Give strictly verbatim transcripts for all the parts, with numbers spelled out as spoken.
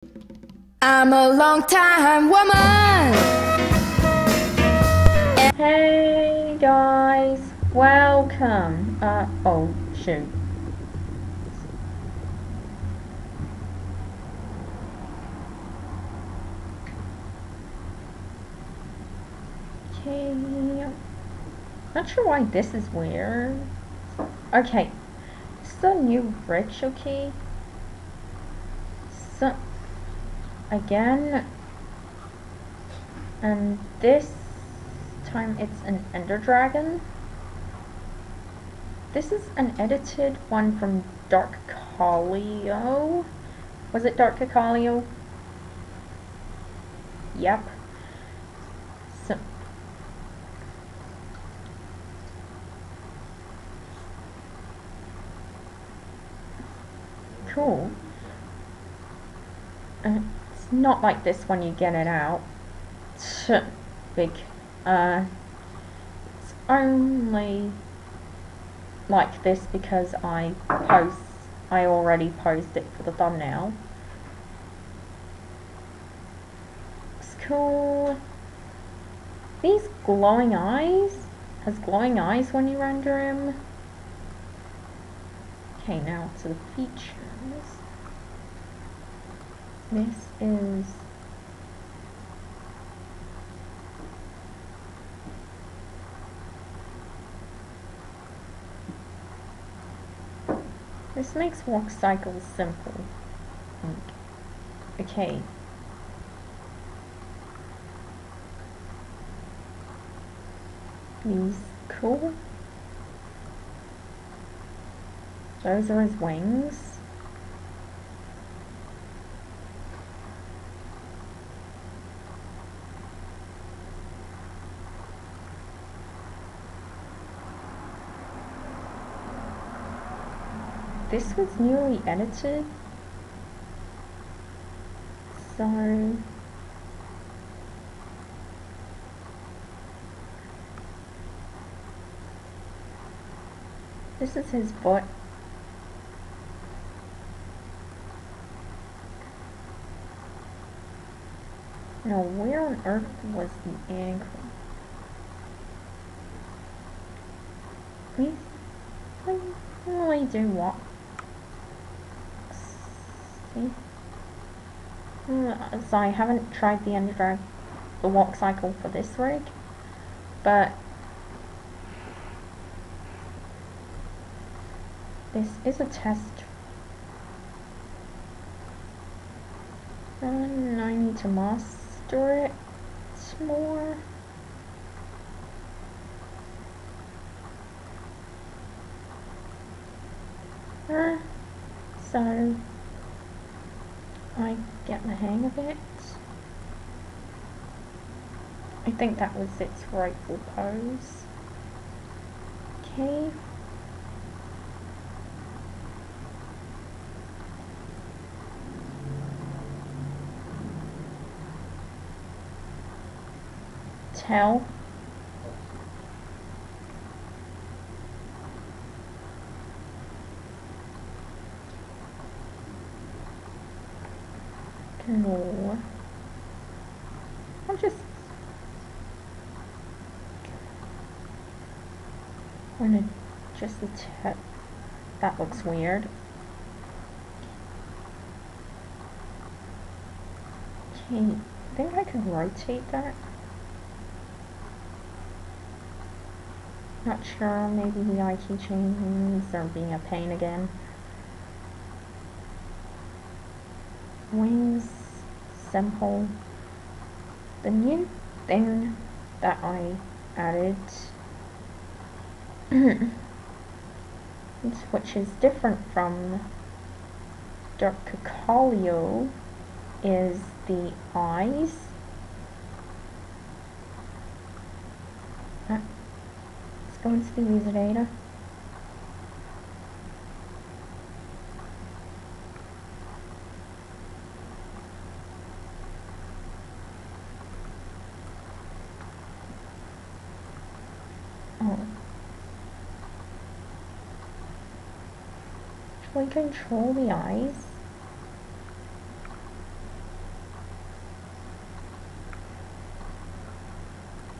I'm a long time woman. Hey guys, welcome. Uh oh, shoot. Okay. Not sure why this is weird. Okay. This is a new bridge, okay? So again, and this time it's an Ender Dragon. This is an edited one from Dark Calio. Was it Dark Calio? Yep. So cool. Uh, it's not like this when you get it out. Big. Uh, it's only like this because I post. I already posed it for the thumbnail. It's cool. These glowing eyes. Has glowing eyes when you render him. Okay, now to the features. This is This makes walk cycles simple. Okay. He's cool. Those are his wings. This was newly edited, so this is his butt. Now, where on earth was the ankle? Please, please, really do what? See? So I haven't tried the Ender Drag, the walk cycle for this rig, but this is a test. And I need to master it more. Uh, so I get the hang of it. I think that was its rightful pose. Okay. Tail. No. I'm just wanna just the tip. That looks weird. Okay, I think I could rotate that. Not sure, maybe the eye keychains are being a pain again. Wings, simple. The new thing that I added, which is different from Dark Calio, is the eyes. Uh, let's go into the user data. Oh. Actually control the eyes.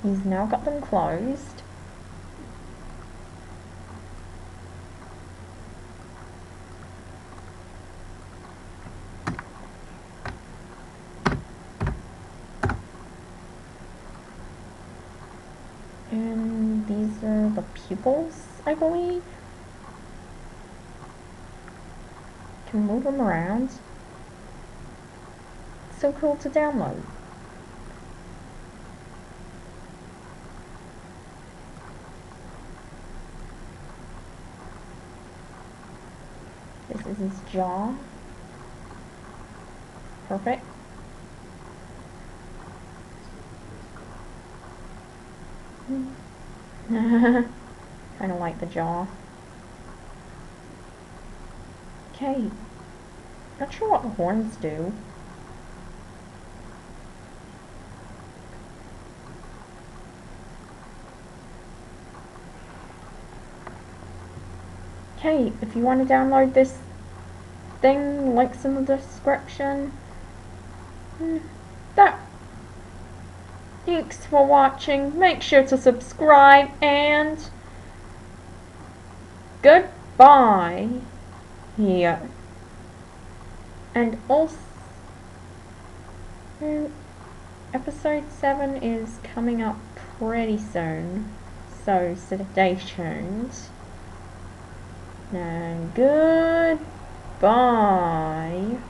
He's now got them closed. And these are the pupils, I believe. Can move them around. So cool to download. This is his jaw. Perfect. Kind of like the jaw. Okay. Not sure what the horns do. Okay, if you want to download this thing, links in the description. That. Thanks for watching. Make sure to subscribe and goodbye. Yeah. And also, episode seven is coming up pretty soon, so stay tuned. And goodbye.